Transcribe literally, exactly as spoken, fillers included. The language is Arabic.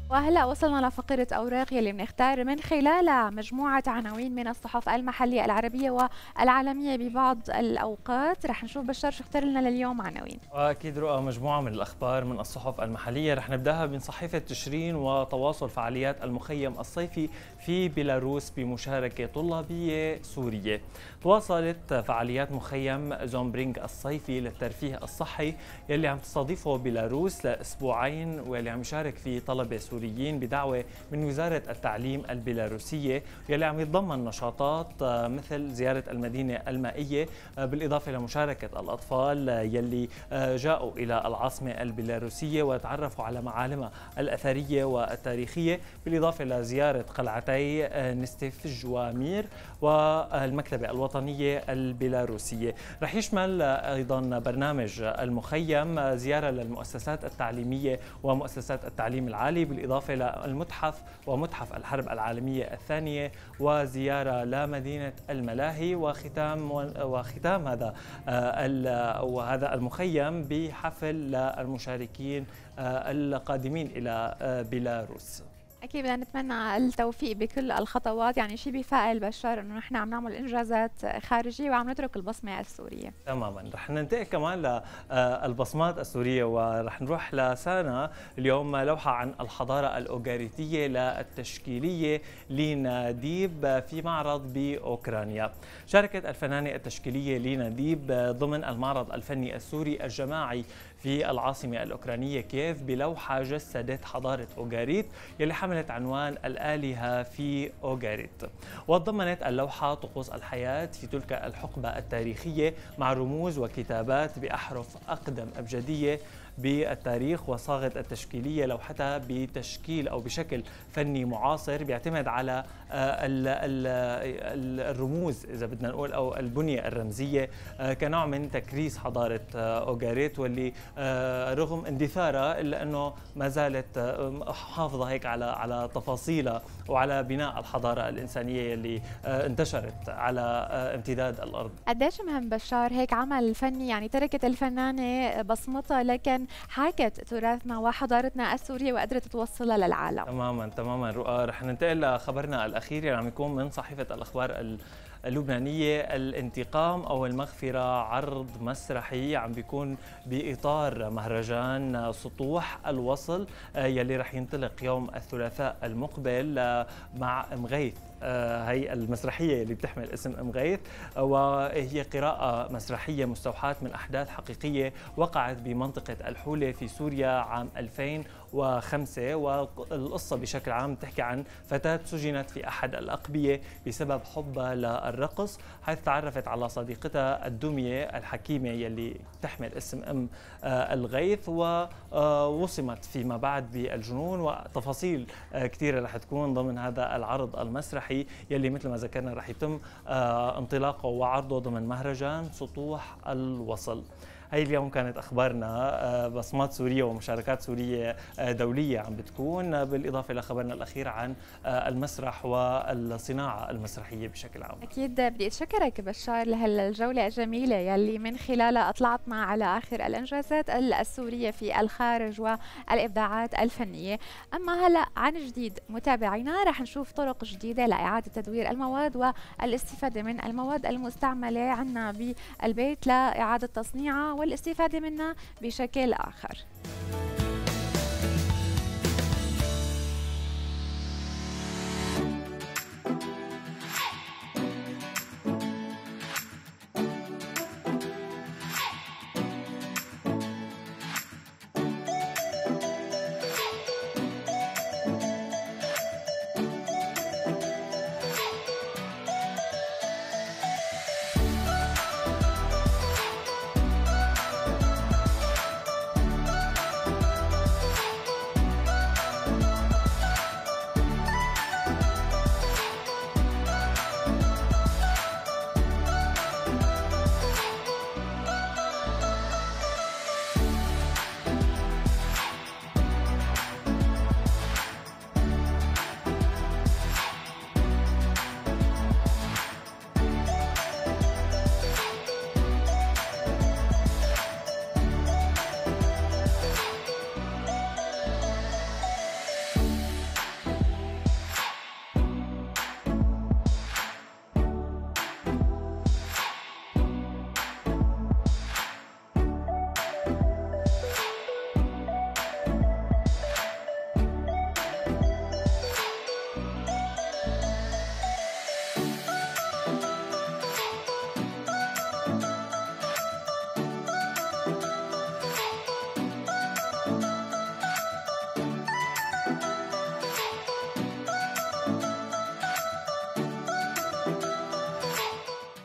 وهلا وصلنا لفقرة أوراق يلي بنختار من خلالها مجموعة عناوين من الصحف المحلية العربية والعالمية ببعض الأوقات. رح نشوف بشار شو اختار لنا لليوم عناوين. واكيد رؤى مجموعه من الاخبار من الصحف المحليه. رح نبداها من صحيفه تشرين وتواصل فعاليات المخيم الصيفي في بيلاروس بمشاركه طلابيه سوريه. تواصلت فعاليات مخيم زومبرينغ الصيفي للترفيه الصحي يلي عم تستضيفه بيلاروس لاسبوعين، واللي عم يشارك فيه طلبه سوريين بدعوه من وزاره التعليم البيلاروسيه، يلي عم يتضمن نشاطات مثل زياره المدينه المائيه، بالاضافه لمشاركه الاطفال يلي جاءوا إلى العاصمة البيلاروسية وتعرفوا على معالمها الأثرية والتاريخية، بالإضافة لزيارة قلعتي نستيفج ومير والمكتبة الوطنية البيلاروسية. رح يشمل أيضا برنامج المخيم زيارة للمؤسسات التعليمية ومؤسسات التعليم العالي، بالإضافة للمتحف ومتحف الحرب العالمية الثانية، وزيارة لمدينة الملاهي، وختام وختام هذا وهذا المخيم بحفل للمشاركين القادمين إلى بيلاروس. أكيد بدنا نتمنى التوفيق بكل الخطوات، يعني شيء بفائل بشار إنه نحن عم نعمل إنجازات خارجية وعم نترك البصمة السورية. تماما. رح ننتقل كمان للبصمات السورية، ورح نروح لسانا اليوم لوحة عن الحضارة الأوغاريتية للتشكيلية لينا ديب في معرض بأوكرانيا. شاركت الفنانة التشكيلية لينا ديب ضمن المعرض الفني السوري الجماعي في العاصمة الأوكرانية كييف بلوحة جسدت حضارة أوغاريت يلي حملت عنوان الآلهة في أوغاريت. وتضمنت اللوحة طقوس الحياة في تلك الحقبة التاريخية مع رموز وكتابات بأحرف أقدم أبجدية بالتاريخ، وصاغت التشكيلية لوحتها بتشكيل أو بشكل فني معاصر بيعتمد على الرموز إذا بدنا نقول أو البنية الرمزية كنوع من تكريس حضارة أوغاريت، واللي رغم اندثارها إلا أنه ما زالت حافظة هيك على على تفاصيلها وعلى بناء الحضارة الإنسانية اللي انتشرت على امتداد الأرض. قديش مهم بشار هيك عمل فني، يعني تركت الفنانة بصمتها لكن حاكت تراثنا وحضارتنا السورية وقدرت توصلها للعالم. تماما تماما رؤى. رح ننتقل لخبرنا الأخير اللي عم يكون من صحيفة الأخبار اللبنانية. الانتقام أو المغفرة عرض مسرحي عم بيكون بإطار مهرجان سطوح الوصل يلي رح ينطلق يوم الثلاثاء المقبل مع مغيث. هي المسرحية اللي بتحمل اسم ام غيث، وهي قراءة مسرحية مستوحاة من أحداث حقيقية وقعت بمنطقة الحولة في سوريا عام ألفين وخمسة. والقصة بشكل عام تحكي عن فتاة سجنت في أحد الأقبية بسبب حبها للرقص، حيث تعرفت على صديقتها الدمية الحكيمة يلي تحمل اسم ام الغيث، ووصمت فيما بعد بالجنون. وتفاصيل كثيرة رح تكون ضمن هذا العرض المسرحي يلي مثل ما ذكرنا رح يتم انطلاقه وعرضه ضمن مهرجان سطوح الوصل. هي اليوم كانت أخبارنا بصمات سورية ومشاركات سورية دولية عم بتكون، بالإضافة لخبرنا الأخير عن المسرح والصناعة المسرحية بشكل عام. أكيد بدي أتشكرك بشار لهالجولة الجميلة يلي من خلالها أطلعتنا على آخر الإنجازات السورية في الخارج والإبداعات الفنية. أما هلأ عن جديد متابعينا رح نشوف طرق جديدة لإعادة تدوير المواد والاستفادة من المواد المستعملة عنا بالبيت لإعادة تصنيعها والاستفادة منها بشكل آخر.